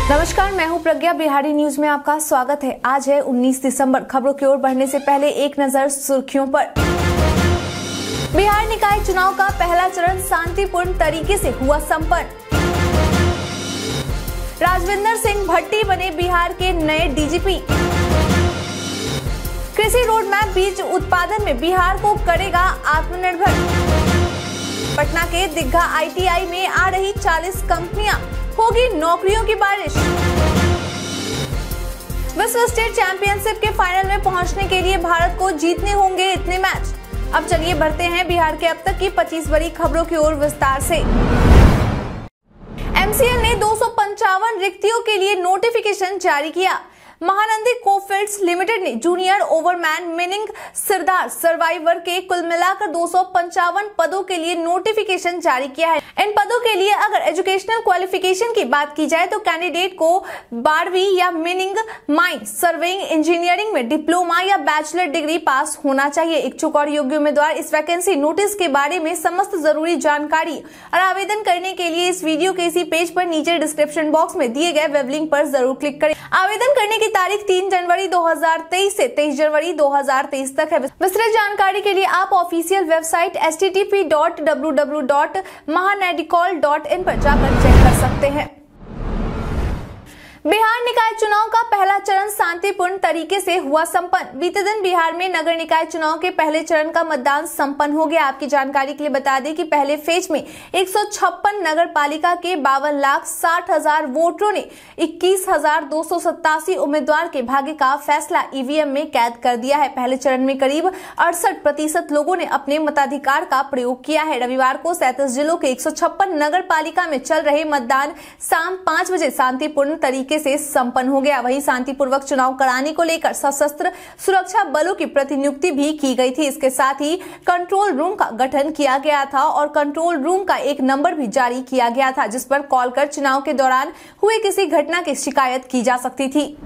नमस्कार, मैं हूं प्रज्ञा। बिहारी न्यूज में आपका स्वागत है। आज है 19 दिसंबर। खबरों की ओर बढ़ने से पहले एक नजर सुर्खियों पर। बिहार निकाय चुनाव का पहला चरण शांतिपूर्ण तरीके से हुआ संपन्न। राजविंदर सिंह भट्टी बने बिहार के नए डीजीपी। कृषि रोड मैप बीज उत्पादन में बिहार को करेगा आत्मनिर्भर। पटना के दीघा आईटीआई में आ रही 40 कंपनियां, होगी नौकरियों की बारिश। विश्व स्टेट चैंपियनशिप के फाइनल में पहुंचने के लिए भारत को जीतने होंगे इतने मैच। अब चलिए बढ़ते हैं बिहार के अब तक की 25 बड़ी खबरों की ओर विस्तार से। एमसीएल ने 255 रिक्तियों के लिए नोटिफिकेशन जारी किया। महानंदी कोफील्ड्स लिमिटेड ने junior overman mining sirdar surveyor के कुल मिलाकर 255 पदों के लिए नोटिफिकेशन जारी किया है। इन पदों के लिए अगर एजुकेशनल क्वालिफिकेशन की बात की जाए तो कैंडिडेट को 12वीं या मीनिंग माइन सर्वेइंग इंजीनियरिंग में डिप्लोमा या बैचलर डिग्री पास होना चाहिए। इच्छुक और योग्य उम्मीदवार इस वैकेंसी नोटिस के बारे में समस्त जरूरी जानकारी और आवेदन करने के लिए इस वीडियो के इसी पेज पर नीचे डिस्क्रिप्शन बॉक्स में दिए गए वेब लिंक पर जरूर क्लिक करें। आवेदन करने की तारीख 3 जनवरी 2023 से 23 जनवरी 2023 तक है। विस्तृत जानकारी के लिए आप ऑफिशियल वेबसाइट http://mahanedicol.in पर जाकर चेक कर सकते हैं। बिहार निकाय चुनाव का पहला चरण शांतिपूर्ण तरीके से हुआ संपन्न। बीते दिन बिहार में नगर निकाय चुनाव के पहले चरण का मतदान संपन्न हो गया। आपकी जानकारी के लिए बता दें कि पहले फेज में 156 नगर पालिका के 52,60,000 वोटरों ने 21,287 उम्मीदवार के भाग्य का फैसला ईवीएम में कैद कर दिया है। पहले चरण में करीब 68% लोगों ने अपने मताधिकार का प्रयोग किया है। रविवार को 37 जिलों के 156 नगर पालिका में चल रहे मतदान शाम 5 बजे शांतिपूर्ण तरीके से संपन्न हो गया। वहीं शांतिपूर्वक चुनाव कराने को लेकर सशस्त्र सुरक्षा बलों की प्रतिनियुक्ति भी की गई थी। इसके साथ ही कंट्रोल रूम का गठन किया गया था और कंट्रोल रूम का एक नंबर भी जारी किया गया था जिस पर कॉल कर चुनाव के दौरान हुए किसी घटना की शिकायत की जा सकती थी।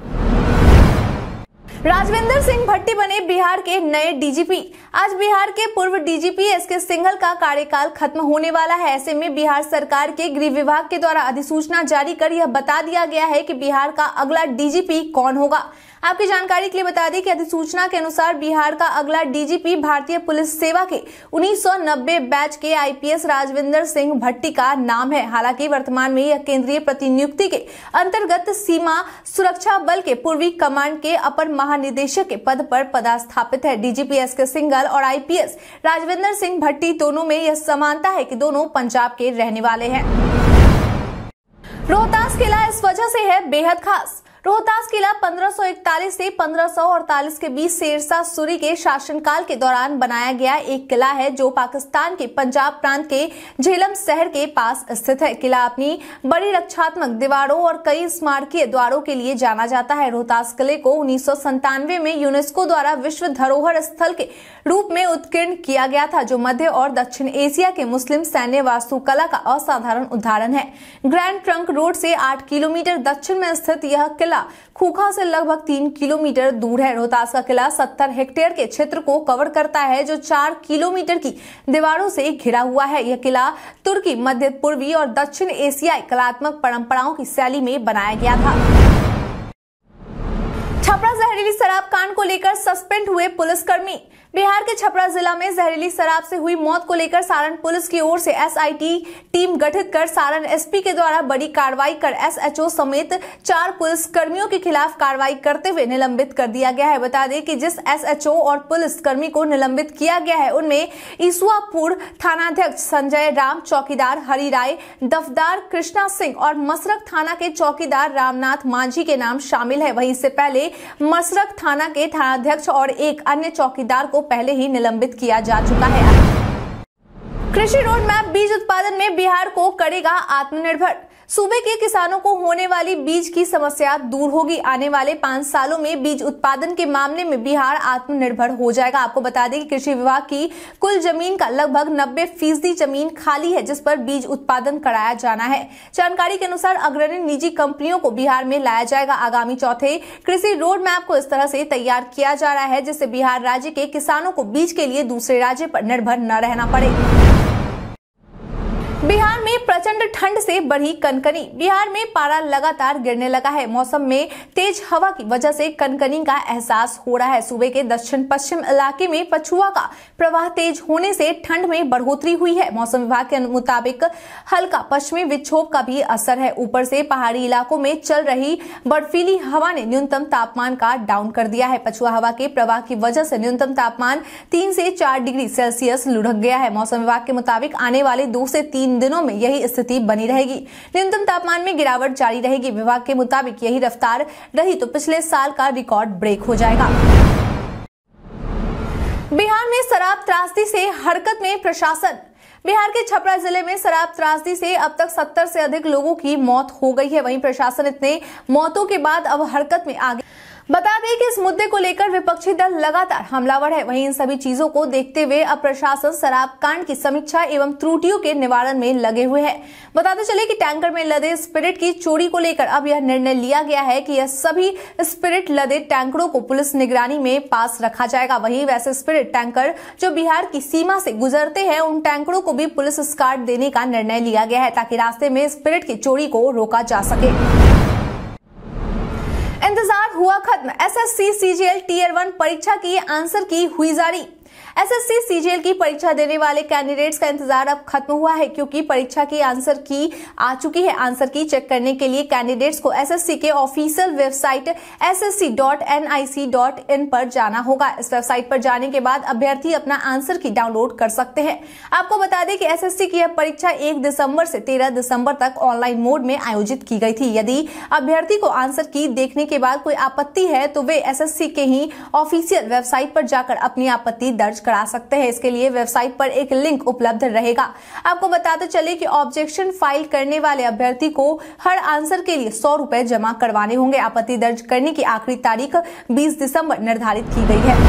राजविंदर सिंह भट्टी बने बिहार के नए डीजीपी। आज बिहार के पूर्व डीजीपी एसके सिंघल का कार्यकाल खत्म होने वाला है। ऐसे में बिहार सरकार के गृह विभाग के द्वारा अधिसूचना जारी कर यह बता दिया गया है कि बिहार का अगला डीजीपी कौन होगा। आपकी जानकारी के लिए बता दें कि अधिसूचना के अनुसार बिहार का अगला डीजीपी भारतीय पुलिस सेवा के 1990 बैच के आईपीएस राजविंदर सिंह भट्टी का नाम है। हालांकि वर्तमान में यह केंद्रीय प्रतिनियुक्ति के अंतर्गत सीमा सुरक्षा बल के पूर्वी कमांड के अपर महानिदेशक के पद पर पदस्थापित है। डीजीपी एसके सिंघल और आईपीएस राजविंदर सिंह भट्टी दोनों में यह समानता है कि दोनों पंजाब के रहने वाले हैं। रोहतास किला इस वजह से है बेहद खास। रोहतास किला 1541 से 1548 के बीच शेरशाह सूरी के शासनकाल के दौरान बनाया गया एक किला है जो पाकिस्तान के पंजाब प्रांत के झेलम शहर के पास स्थित है। किला अपनी बड़ी रक्षात्मक दीवारों और कई स्मारकीय द्वारों के लिए जाना जाता है। रोहतास किले को 1997 में यूनेस्को द्वारा विश्व धरोहर स्थल के रूप में उत्कीर्ण किया गया था जो मध्य और दक्षिण एशिया के मुस्लिम सैन्य वास्तुकला का असाधारण उदाहरण है। ग्रैंड ट्रंक रोड से 8 किलोमीटर दक्षिण में स्थित यह किला खूखा से लगभग 3 किलोमीटर दूर है। रोहतास का किला 70 हेक्टेयर के क्षेत्र को कवर करता है जो 4 किलोमीटर की दीवारों से घिरा हुआ है। यह किला तुर्की, मध्य पूर्वी और दक्षिण एशियाई कलात्मक परंपराओं की शैली में बनाया गया था। छपरा जहरीली शराब कांड को लेकर सस्पेंड हुए पुलिसकर्मी। बिहार के छपरा जिला में जहरीली शराब से हुई मौत को लेकर सारण पुलिस की ओर से एसआईटी टीम गठित कर सारण एसपी के द्वारा बड़ी कार्रवाई कर एसएचओ समेत 4 पुलिसकर्मियों के खिलाफ कार्रवाई करते हुए निलंबित कर दिया गया है। बता दें कि जिस एसएचओ और पुलिसकर्मी को निलंबित किया गया है उनमें ईसुआपुर थानाध्यक्ष संजय राम, चौकीदार हरि राय, दफदार कृष्णा सिंह और मसरख थाना के चौकीदार रामनाथ मांझी के नाम शामिल है। वहीं इससे पहले मसरख थाना के थानाध्यक्ष और एक अन्य चौकीदार को पहले ही निलंबित किया जा चुका है। कृषि रोड मैप बीज उत्पादन में बिहार को करेगा आत्मनिर्भर। सूबे के किसानों को होने वाली बीज की समस्या दूर होगी। आने वाले 5 सालों में बीज उत्पादन के मामले में बिहार आत्मनिर्भर हो जाएगा। आपको बता दें कि कृषि विभाग की कुल जमीन का लगभग 90% जमीन खाली है जिस पर बीज उत्पादन कराया जाना है। जानकारी के अनुसार अग्रणी निजी कंपनियों को बिहार में लाया जाएगा। आगामी चौथे कृषि रोड मैप को इस तरह से तैयार किया जा रहा है जिससे बिहार राज्य के किसानों को बीज के लिए दूसरे राज्य पर निर्भर न रहना पड़े। बिहार में प्रचंड ठंड से बढ़ी कनकनी। बिहार में पारा लगातार गिरने लगा है। मौसम में तेज हवा की वजह से कनकनी का एहसास हो रहा है। सूबे के दक्षिण पश्चिम इलाके में पछुआ का प्रवाह तेज होने से ठंड में बढ़ोतरी हुई है। मौसम विभाग के मुताबिक हल्का पश्चिमी विक्षोभ का भी असर है। ऊपर से पहाड़ी इलाकों में चल रही बर्फीली हवा ने न्यूनतम तापमान का डाउन कर दिया है। पछुआ हवा के प्रवाह की वजह से न्यूनतम तापमान 3 से 4 डिग्री सेल्सियस लुढ़क गया है। मौसम विभाग के मुताबिक आने वाले 2 से 3 दिनों में यही स्थिति बनी रहेगी। न्यूनतम तापमान में गिरावट जारी रहेगी। विभाग के मुताबिक यही रफ्तार रही तो पिछले साल का रिकॉर्ड ब्रेक हो जाएगा। बिहार में शराब त्रासदी से हरकत में प्रशासन। बिहार के छपरा जिले में शराब त्रासदी से अब तक 70 से अधिक लोगों की मौत हो गई है। वहीं प्रशासन इतने मौतों के बाद अब हरकत में आ गया। बता दें कि इस मुद्दे को लेकर विपक्षी दल लगातार हमलावर है। वहीं इन सभी चीजों को देखते हुए अब प्रशासन शराब कांड की समीक्षा एवं त्रुटियों के निवारण में लगे हुए है। बताते चले कि टैंकर में लदे स्पिरिट की चोरी को लेकर अब यह निर्णय लिया गया है कि यह सभी स्पिरिट लदे टैंकरों को पुलिस निगरानी में पास रखा जाएगा। वहीं वैसे स्पिरिट टैंकर जो बिहार की सीमा से गुजरते हैं उन टैंकरों को भी पुलिस स्कार्ड देने का निर्णय लिया गया है ताकि रास्ते में स्पिरिट की चोरी को रोका जा सके। इंतजार हुआ खत्म। एसएससी सीजीएल टियर 1 परीक्षा की आंसर की हुई जारी। एसएससी सीजीएल की परीक्षा देने वाले कैंडिडेट्स का इंतजार अब खत्म हुआ है क्योंकि परीक्षा की आंसर की आ चुकी है। आंसर की चेक करने के लिए कैंडिडेट्स को एसएससी के ऑफिशियल वेबसाइट ssc.nic.in पर जाना होगा। इस वेबसाइट पर जाने के बाद अभ्यर्थी अपना आंसर की डाउनलोड कर सकते हैं। आपको बता दें कि एसएससी की यह परीक्षा 1 दिसंबर से 13 दिसंबर तक ऑनलाइन मोड में आयोजित की गई थी। यदि अभ्यर्थी को आंसर की देखने के बाद कोई आपत्ति है तो वे एसएससी के ही ऑफिशियल वेबसाइट पर जाकर अपनी आपत्ति दर्ज करा सकते हैं। इसके लिए वेबसाइट पर एक लिंक उपलब्ध रहेगा। आपको बताते चले कि ऑब्जेक्शन फाइल करने वाले अभ्यर्थी को हर आंसर के लिए 100 रुपए जमा करवाने होंगे। आपत्ति दर्ज करने की आखिरी तारीख 20 दिसंबर निर्धारित की गई है।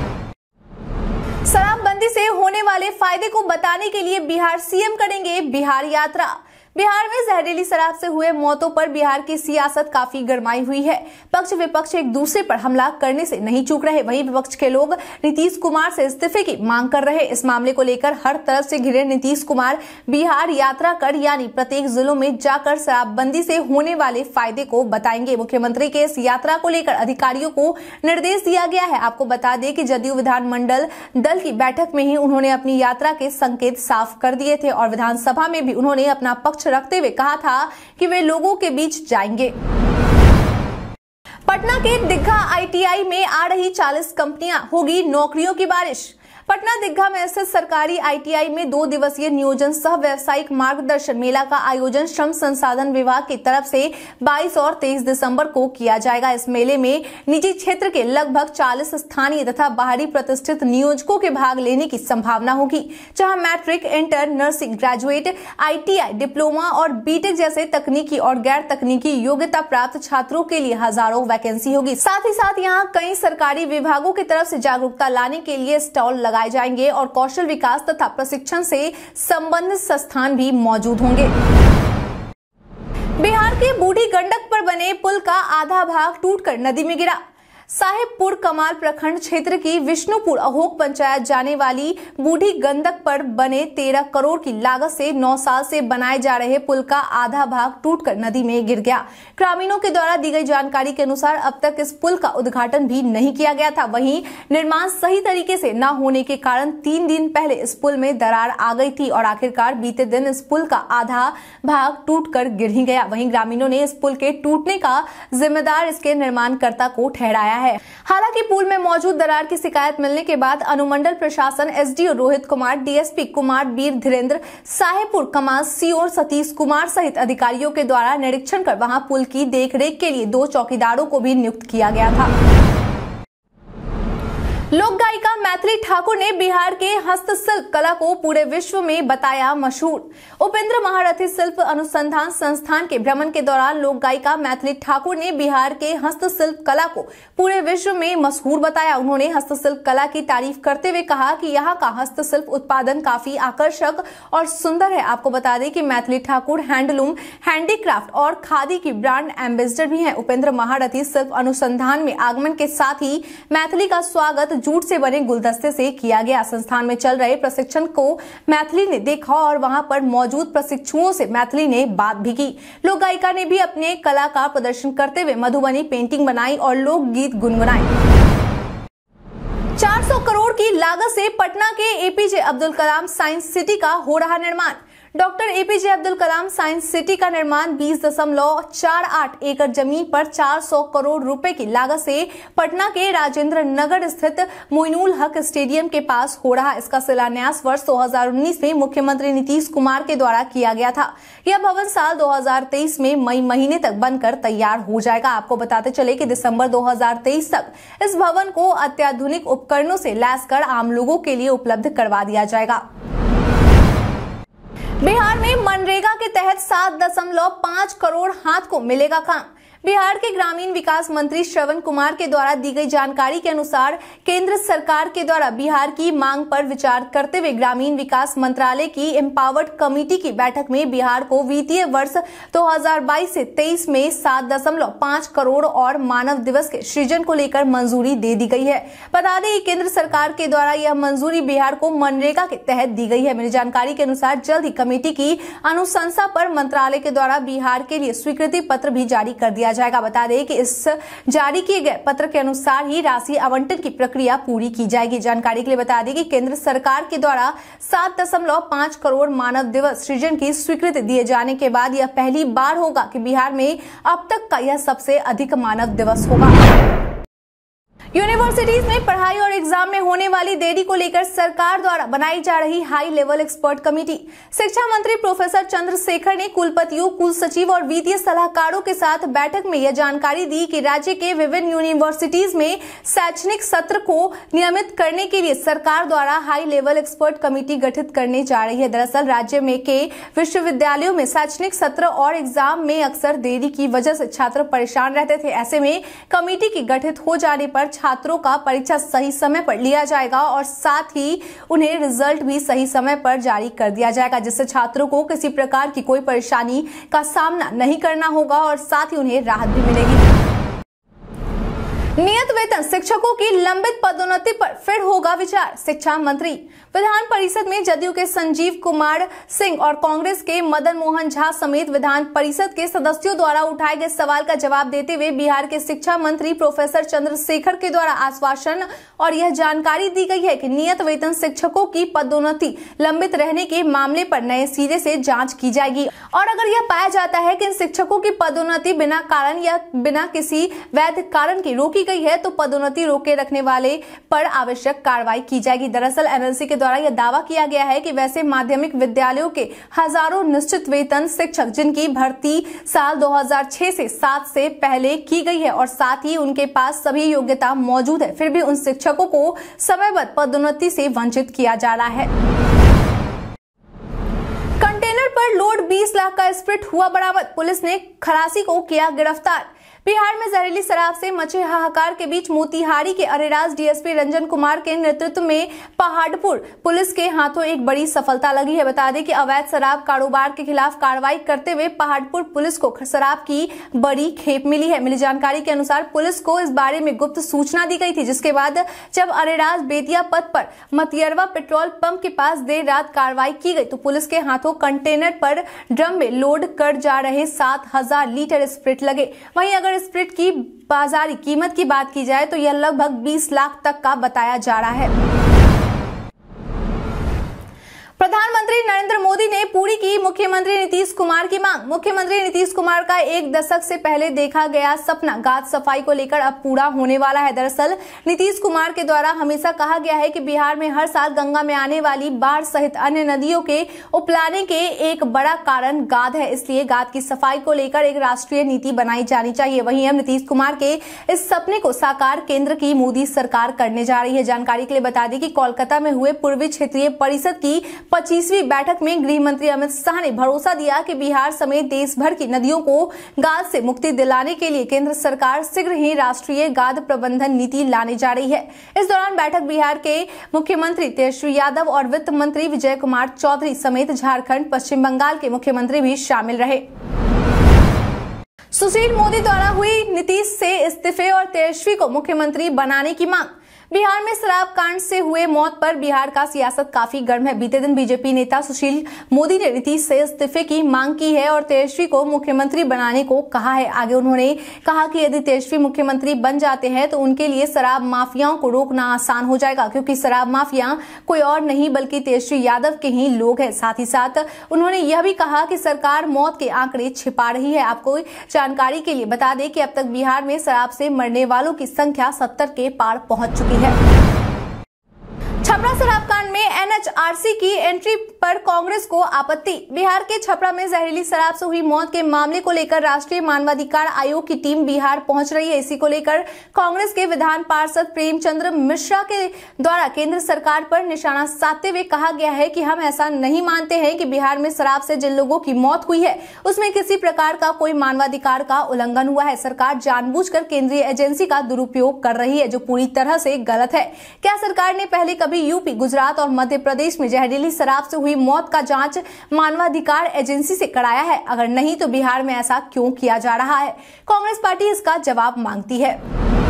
शराबबंदी से होने वाले फायदे को बताने के लिए बिहार सीएम करेंगे बिहार यात्रा। बिहार में जहरीली शराब से हुए मौतों पर बिहार की सियासत काफी गरमाई हुई है। पक्ष विपक्ष एक दूसरे पर हमला करने से नहीं चूक रहे। वहीं विपक्ष के लोग नीतीश कुमार से इस्तीफे की मांग कर रहे। इस मामले को लेकर हर तरफ से घिरे नीतीश कुमार बिहार यात्रा कर यानी प्रत्येक जिलों में जाकर शराबबंदी से होने वाले फायदे को बताएंगे। मुख्यमंत्री के इस यात्रा को लेकर अधिकारियों को निर्देश दिया गया है। आपको बता दें कि जदयू विधानमंडल दल की बैठक में ही उन्होंने अपनी यात्रा के संकेत साफ कर दिए थे और विधानसभा में भी उन्होंने अपना पक्ष रखते हुए कहा था कि वे लोगों के बीच जाएंगे। पटना के दीघा आईटीआई में आ रही 40 कंपनियां, होगी नौकरियों की बारिश। पटना दीघा में स्थित सरकारी आईटीआई में 2 दिवसीय नियोजन सह व्यवसायिक मार्गदर्शन मेला का आयोजन श्रम संसाधन विभाग की तरफ से 22 और 23 दिसंबर को किया जाएगा। इस मेले में निजी क्षेत्र के लगभग 40 स्थानीय तथा बाहरी प्रतिष्ठित नियोजकों के भाग लेने की संभावना होगी, जहां matric, inter, nursing, graduate, ITI, diploma और बीटेक जैसे तकनीकी और गैर तकनीकी योग्यता प्राप्त छात्रों के लिए हजारों वैकेंसी होगी। साथ ही साथ यहाँ कई सरकारी विभागों की तरफ से जागरूकता लाने के लिए स्टॉल लगाए जाएंगे और कौशल विकास तथा प्रशिक्षण से संबंधित संस्थान भी मौजूद होंगे। बिहार के बूढ़ी गंडक पर बने पुल का आधा भाग टूटकर नदी में गिरा। साहेबपुर कमाल प्रखंड क्षेत्र की विष्णुपुर अहोक पंचायत जाने वाली बूढ़ी गंडक पर बने 13 करोड़ की लागत से 9 साल से बनाए जा रहे पुल का आधा भाग टूटकर नदी में गिर गया। ग्रामीणों के द्वारा दी गई जानकारी के अनुसार अब तक इस पुल का उद्घाटन भी नहीं किया गया था। वहीं निर्माण सही तरीके से न होने के कारण 3 दिन पहले इस पुल में दरार आ गई थी और आखिरकार बीते दिन इस पुल का आधा भाग टूटकर गिर ही गया। वहीं ग्रामीणों ने इस पुल के टूटने का जिम्मेदार इसके निर्माणकर्ता को ठहराया है। हालांकि पुल में मौजूद दरार की शिकायत मिलने के बाद अनुमंडल प्रशासन, SDO Rohit Kumar, DSP Kumar Veer Dhirendra, Sahebpur Kamal CO Satish Kumar सहित अधिकारियों के द्वारा निरीक्षण कर वहां पुल की देखरेख के लिए 2 चौकीदारों को भी नियुक्त किया गया था। लोक गायिका मैथिली ठाकुर ने बिहार के हस्तशिल्प कला को पूरे विश्व में बताया मशहूर। उपेंद्र महारथी शिल्प अनुसंधान संस्थान के भ्रमण के दौरान लोक गायिका मैथिली ठाकुर ने बिहार के हस्तशिल्प कला को पूरे विश्व में मशहूर बताया। उन्होंने हस्तशिल्प कला की तारीफ करते हुए कहा कि यहाँ का हस्तशिल्प उत्पादन काफी आकर्षक और सुंदर है। आपको बता दें कि मैथिली ठाकुर हैंडलूम, हैंडीक्राफ्ट और खादी की ब्रांड एम्बेसडर भी हैं। उपेंद्र महारथी शिल्प अनुसंधान में आगमन के साथ ही मैथिली का स्वागत जूट से बने गुलदस्ते से किया गया। संस्थान में चल रहे प्रशिक्षण को मैथिली ने देखा और वहां पर मौजूद प्रशिक्षुओं से मैथिली ने बात भी की। लोक गायिका ने भी अपने कला का प्रदर्शन करते हुए मधुबनी पेंटिंग बनाई और लोकगीत गुनगुनाए। 400 करोड़ की लागत से पटना के APJ Abdul Kalam science city का हो रहा निर्माण। Doctor APJ Abdul Kalam science city का निर्माण 20.48 एकड़ जमीन पर 400 करोड़ रुपए की लागत से पटना के राजेंद्र नगर स्थित मोइनुल हक स्टेडियम के पास हो रहा। इसका शिलान्यास वर्ष 2019 में मुख्यमंत्री नीतीश कुमार के द्वारा किया गया था। यह भवन साल 2023 में मई महीने तक बनकर तैयार हो जाएगा। आपको बताते चले कि दिसंबर 2023 तक इस भवन को अत्याधुनिक उपकरणों से लैस कर आम लोगों के लिए उपलब्ध करवा दिया जाएगा। बिहार में मनरेगा के तहत 7.5 करोड़ हाथ को मिलेगा काम। बिहार के ग्रामीण विकास मंत्री श्रवण कुमार के द्वारा दी गई जानकारी के अनुसार केंद्र सरकार के द्वारा बिहार की मांग पर विचार करते हुए ग्रामीण विकास मंत्रालय की एम्पावर्ड कमेटी की बैठक में बिहार को वित्तीय वर्ष 2022 से 23 में 7.5 करोड़ और मानव दिवस के सृजन को लेकर मंजूरी दे दी गई है। बता दें केंद्र सरकार के द्वारा यह मंजूरी बिहार को मनरेगा के तहत दी गई है। मेरी जानकारी के अनुसार जल्द ही कमेटी की अनुशंसा पर मंत्रालय के द्वारा बिहार के लिए स्वीकृति पत्र भी जारी कर दिया जाएगा। बता दें कि इस जारी किए गए पत्र के अनुसार ही राशि आवंटन की प्रक्रिया पूरी की जाएगी। जानकारी के लिए बता दें कि केंद्र सरकार के द्वारा 7.5 करोड़ मानव दिवस सृजन की स्वीकृति दिए जाने के बाद यह पहली बार होगा कि बिहार में अब तक का यह सबसे अधिक मानव दिवस होगा। यूनिवर्सिटीज में पढ़ाई और एग्जाम में होने वाली देरी को लेकर सरकार द्वारा बनाई जा रही हाई लेवल एक्सपर्ट कमेटी। शिक्षा मंत्री प्रोफेसर चंद्रशेखर ने कुलपतियों, कुल सचिव और वित्तीय सलाहकारों के साथ बैठक में यह जानकारी दी कि राज्य के विभिन्न यूनिवर्सिटीज में शैक्षणिक सत्र को नियमित करने के लिए सरकार द्वारा हाई लेवल एक्सपर्ट कमेटी गठित करने जा रही है। दरअसल राज्य में के विश्वविद्यालयों में शैक्षणिक सत्र और एग्जाम में अक्सर देरी की वजह से छात्र परेशान रहते थे। ऐसे में कमेटी की गठित हो जाने पर छात्रों का परीक्षा सही समय पर लिया जाएगा और साथ ही उन्हें रिजल्ट भी सही समय पर जारी कर दिया जाएगा, जिससे छात्रों को किसी प्रकार की कोई परेशानी का सामना नहीं करना होगा और साथ ही उन्हें राहत भी मिलेगी। नियत वेतन शिक्षकों की लंबित पदोन्नति पर फिर होगा विचार। शिक्षा मंत्री विधान परिषद में जदयू के संजीव कुमार सिंह और कांग्रेस के मदन मोहन झा समेत विधान परिषद के सदस्यों द्वारा उठाए गए सवाल का जवाब देते हुए बिहार के शिक्षा मंत्री प्रोफेसर चंद्रशेखर के द्वारा आश्वासन और यह जानकारी दी गई है कि नियत वेतन शिक्षकों की पदोन्नति लंबित रहने के मामले पर नए सिरे से जांच की जाएगी और अगर यह पाया जाता है कि इन शिक्षकों की पदोन्नति बिना कारण या बिना किसी वैध कारण की रोकी गई है तो पदोन्नति रोके रखने वाले पर आवश्यक कार्रवाई की जाएगी। दरअसल एमएलसी के द्वारा यह दावा किया गया है कि वैसे माध्यमिक विद्यालयों के हजारों निश्चित वेतन शिक्षक जिनकी भर्ती साल 2006 से 7 से पहले की गई है और साथ ही उनके पास सभी योग्यता मौजूद है, फिर भी उन शिक्षकों को समयबद्ध पदोन्नति से वंचित किया जा रहा है। कंटेनर पर लोड 20 लाख का स्प्रिट हुआ बरामद। पुलिस ने खलासी को किया गिरफ्तार। बिहार में जहरीली शराब से मचे हाहाकार के बीच मोतिहारी के अरेराज डीएसपी रंजन कुमार के नेतृत्व में पहाड़पुर पुलिस के हाथों एक बड़ी सफलता लगी है। बता दें कि अवैध शराब कारोबार के खिलाफ कार्रवाई करते हुए पहाड़पुर पुलिस को शराब की बड़ी खेप मिली है। मिली जानकारी के अनुसार पुलिस को इस बारे में गुप्त सूचना दी गई थी, जिसके बाद जब अरेराज बेतिया पथ पर मतियरवा पेट्रोल पंप के पास देर रात कार्रवाई की गई तो पुलिस के हाथों कंटेनर पर ड्रम में लोड कर जा रहे 7,000 लीटर स्प्रिट लगे। वहीं अगर स्प्रिट की बाजारी कीमत की बात की जाए तो यह लगभग 20 लाख तक का बताया जा रहा है। प्रधानमंत्री नरेंद्र मोदी ने पूरी की मुख्यमंत्री नीतीश कुमार की मांग। मुख्यमंत्री नीतीश कुमार का एक दशक से पहले देखा गया सपना घाट सफाई को लेकर अब पूरा होने वाला है। दरअसल नीतीश कुमार के द्वारा हमेशा कहा गया है कि बिहार में हर साल गंगा में आने वाली बाढ़ सहित अन्य नदियों के उपलाने के एक बड़ा कारण गाद है, इसलिए गाद की सफाई को लेकर एक राष्ट्रीय नीति बनाई जानी चाहिए। वहीं अब नीतीश कुमार के इस सपने को साकार केंद्र की मोदी सरकार करने जा रही है। जानकारी के लिए बता दें कि कोलकाता में हुए पूर्वी क्षेत्रीय परिषद की 25वीं बैठक में गृह मंत्री अमित शाह ने भरोसा दिया कि बिहार समेत देश भर की नदियों को गाद से मुक्ति दिलाने के लिए केंद्र सरकार शीघ्र ही राष्ट्रीय गाद प्रबंधन नीति लाने जा रही है। इस दौरान बैठक बिहार के मुख्यमंत्री तेजस्वी यादव और वित्त मंत्री विजय कुमार चौधरी समेत झारखंड, पश्चिम बंगाल के मुख्यमंत्री भी शामिल रहे। सुशील मोदी द्वारा हुई नीतीश से इस्तीफे और तेजस्वी को मुख्यमंत्री बनाने की मांग। बिहार में शराब कांड से हुए मौत पर बिहार का सियासत काफी गर्म है। बीते दिन बीजेपी नेता सुशील मोदी ने नीतीश से इस्तीफे की मांग की है और तेजस्वी को मुख्यमंत्री बनाने को कहा है। आगे उन्होंने कहा कि यदि तेजस्वी मुख्यमंत्री बन जाते हैं तो उनके लिए शराब माफियाओं को रोकना आसान हो जाएगा, क्योंकि शराब माफिया कोई और नहीं बल्कि तेजस्वी यादव के ही लोग हैं। साथ ही साथ उन्होंने यह भी कहा कि सरकार मौत के आंकड़े छिपा रही है। आपको जानकारी के लिए बता दें कि अब तक बिहार में शराब से मरने वालों की संख्या 70 के पार पहुंच चुकी है। छपरा शराब कांड में एनएचआरसी की एंट्री पर कांग्रेस को आपत्ति। बिहार के छपरा में जहरीली शराब से हुई मौत के मामले को लेकर राष्ट्रीय मानवाधिकार आयोग की टीम बिहार पहुंच रही है। इसी को लेकर कांग्रेस के विधान पार्षद प्रेमचंद्र मिश्रा के द्वारा केंद्र सरकार पर निशाना साधते हुए कहा गया है कि हम ऐसा नहीं मानते हैं कि बिहार में शराब से जिन लोगों की मौत हुई है उसमें किसी प्रकार का कोई मानवाधिकार का उल्लंघन हुआ है। सरकार जानबूझकर केंद्रीय एजेंसी का दुरुपयोग कर रही है, जो पूरी तरह से गलत है। क्या सरकार ने पहले कभी यूपी, गुजरात और मध्य प्रदेश में जहरीली शराब से हुई मौत का जांच मानवाधिकार एजेंसी से कराया है? अगर नहीं तो बिहार में ऐसा क्यों किया जा रहा है? कांग्रेस पार्टी इसका जवाब मांगती है।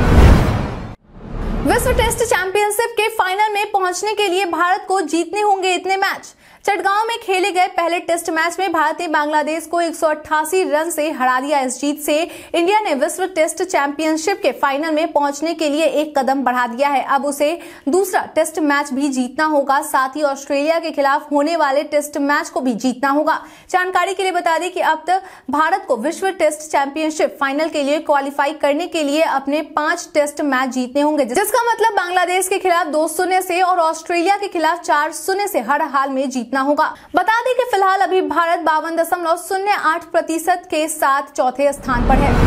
विश्व टेस्ट चैंपियनशिप के फाइनल में पहुंचने के लिए भारत को जीतने होंगे इतने मैच। चटगांव में खेले गए पहले टेस्ट मैच में भारत ने बांग्लादेश को 188 रन से हरा दिया। इस जीत से इंडिया ने विश्व टेस्ट चैंपियनशिप के फाइनल में पहुंचने के लिए एक कदम बढ़ा दिया है। अब उसे दूसरा टेस्ट मैच भी जीतना होगा, साथ ही ऑस्ट्रेलिया के खिलाफ होने वाले टेस्ट मैच को भी जीतना होगा। जानकारी के लिए बता दें कि अब तक भारत को विश्व टेस्ट चैंपियनशिप फाइनल के लिए क्वालिफाई करने के लिए अपने 5 टेस्ट मैच जीतने होंगे, जिसका मतलब बांग्लादेश के खिलाफ 2-0 से और ऑस्ट्रेलिया के खिलाफ 4-0 से हर हाल में जीतना होगा। बता दें कि फिलहाल अभी भारत 52.08% के साथ चौथे स्थान पर है।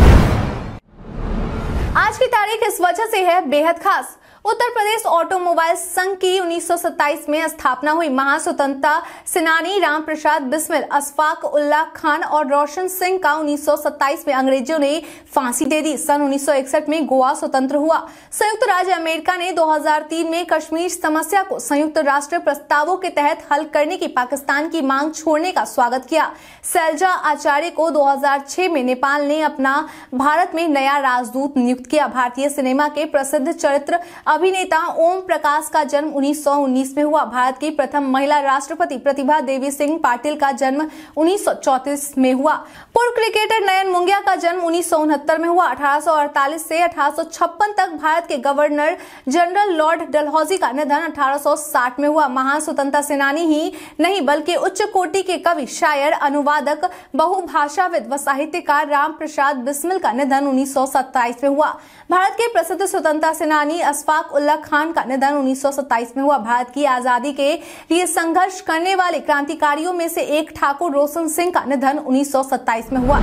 आज की तारीख इस वजह से है बेहद खास। उत्तर प्रदेश ऑटोमोबाइल संघ की 1927 में स्थापना हुई। महास्वतंत्रता सेनानी राम प्रसाद बिस्मिल, अशफाक उल्लाह खान और रोशन सिंह का 1927 में अंग्रेजों ने फांसी दे दी। सन 1961 में गोवा स्वतंत्र हुआ। संयुक्त राज्य अमेरिका ने 2003 में कश्मीर समस्या को संयुक्त राष्ट्र प्रस्तावों के तहत हल करने की पाकिस्तान की मांग छोड़ने का स्वागत किया। शैलजा आचार्य को 2006 में नेपाल ने अपना भारत में नया राजदूत नियुक्त किया। भारतीय सिनेमा के प्रसिद्ध चरित्र अभिनेता ओम प्रकाश का जन्म 1919 में हुआ। भारत की प्रथम महिला राष्ट्रपति प्रतिभा देवी सिंह पाटिल का जन्म 1934 में हुआ। पूर्व क्रिकेटर नयन मुंगिया का जन्म 1969 में हुआ। 1848 से 1856 तक भारत के गवर्नर जनरल लॉर्ड डलहौजी का निधन 1860 में हुआ। महान स्वतंत्रता सेनानी ही नहीं बल्कि उच्च कोटि के कवि, शायर, अनुवादक, बहुभाषाविद व साहित्यकार राम प्रसाद बिस्मिल का निधन 1927 में हुआ। भारत के प्रसिद्ध स्वतंत्रता सेनानी अशफाक उल्लाह खान का निधन 1927 में हुआ। भारत की आजादी के लिए संघर्ष करने वाले क्रांतिकारियों में से एक ठाकुर रोशन सिंह का निधन 1927 में हुआ।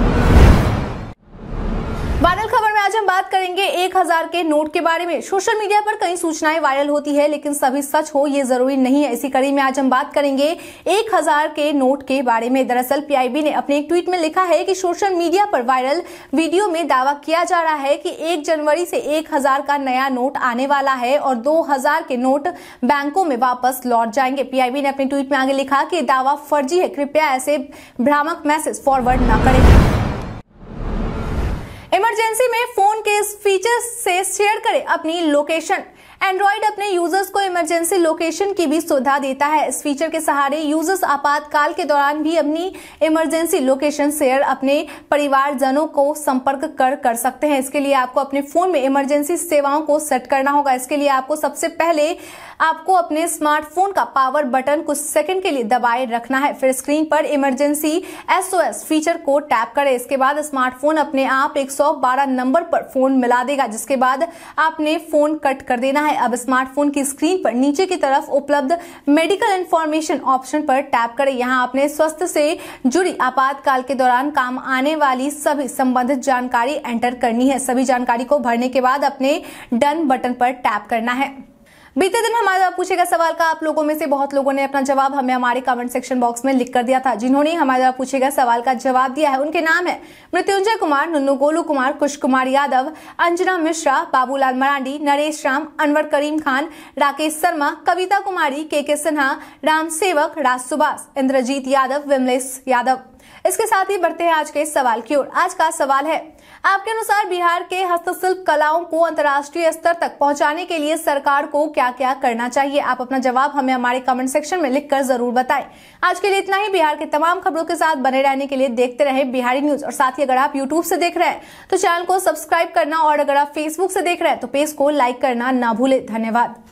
वायरल खबर में आज हम बात करेंगे 1000 के नोट के बारे में। सोशल मीडिया पर कई सूचनाएं वायरल होती है, लेकिन सभी सच हो ये जरूरी नहीं है। इसी कड़ी में आज हम बात करेंगे 1000 के नोट के बारे में। दरअसल पीआईबी ने अपने एक ट्वीट में लिखा है कि सोशल मीडिया पर वायरल वीडियो में दावा किया जा रहा है कि 1 जनवरी से 1000 का नया नोट आने वाला है और 2000 के नोट बैंकों में वापस लौट जाएंगे। पीआईबी ने अपने ट्वीट में आगे लिखा कि दावा फर्जी है, कृपया ऐसे भ्रामक मैसेज फॉरवर्ड न करें। इमरजेंसी में फोन के इस फीचर से शेयर करें अपनी लोकेशन। एंड्रॉइड अपने यूजर्स को इमरजेंसी लोकेशन की भी सुविधा देता है। इस फीचर के सहारे यूजर्स आपातकाल के दौरान भी अपनी इमरजेंसी लोकेशन शेयर अपने परिवारजनों को संपर्क कर सकते हैं। इसके लिए आपको अपने फोन में इमरजेंसी सेवाओं को सेट करना होगा। इसके लिए आपको सबसे पहले आपको अपने स्मार्टफोन का पावर बटन कुछ सेकंड के लिए दबाए रखना है। फिर स्क्रीन पर इमरजेंसी SOS फीचर को टैप करें। इसके बाद स्मार्टफोन अपने आप 112 नंबर पर फोन मिला देगा, जिसके बाद आपने फोन कट कर देना है। अब स्मार्टफोन की स्क्रीन पर नीचे की तरफ उपलब्ध मेडिकल इंफॉर्मेशन ऑप्शन पर टैप करें। यहाँ आपने स्वास्थ्य से जुड़ी आपातकाल के दौरान काम आने वाली सभी संबंधित जानकारी एंटर करनी है। सभी जानकारी को भरने के बाद अपने डन बटन पर टैप करना है। बीते दिन हमारा पूछेगा सवाल का आप लोगों में से बहुत लोगों ने अपना जवाब हमें हमारे कमेंट सेक्शन बॉक्स में लिख कर दिया था। जिन्होंने हमारा पूछेगा सवाल का जवाब दिया है उनके नाम है मृत्युंजय कुमार, नुन्नू गोलू कुमार, कुश कुमार यादव, अंजना मिश्रा, बाबूलाल मरांडी, नरेश राम, अनवर करीम खान, राकेश शर्मा, कविता कुमारी, के सिन्हा, राम सेवक, राज सुभाष, इंद्रजीत यादव, विमलेश यादव। इसके साथ ही बढ़ते हैं आज के सवाल की ओर। आज का सवाल है, आपके अनुसार बिहार के हस्तशिल्प कलाओं को अंतर्राष्ट्रीय स्तर तक पहुंचाने के लिए सरकार को क्या क्या करना चाहिए? आप अपना जवाब हमें हमारे कमेंट सेक्शन में लिखकर जरूर बताएं। आज के लिए इतना ही। बिहार के तमाम खबरों के साथ बने रहने के लिए देखते रहे बिहारी न्यूज। और साथ ही अगर आप यूट्यूब से देख रहे हैं तो चैनल को सब्सक्राइब करना, और अगर आप फेसबुक से देख रहे हैं तो पेज को लाइक करना ना भूले। धन्यवाद।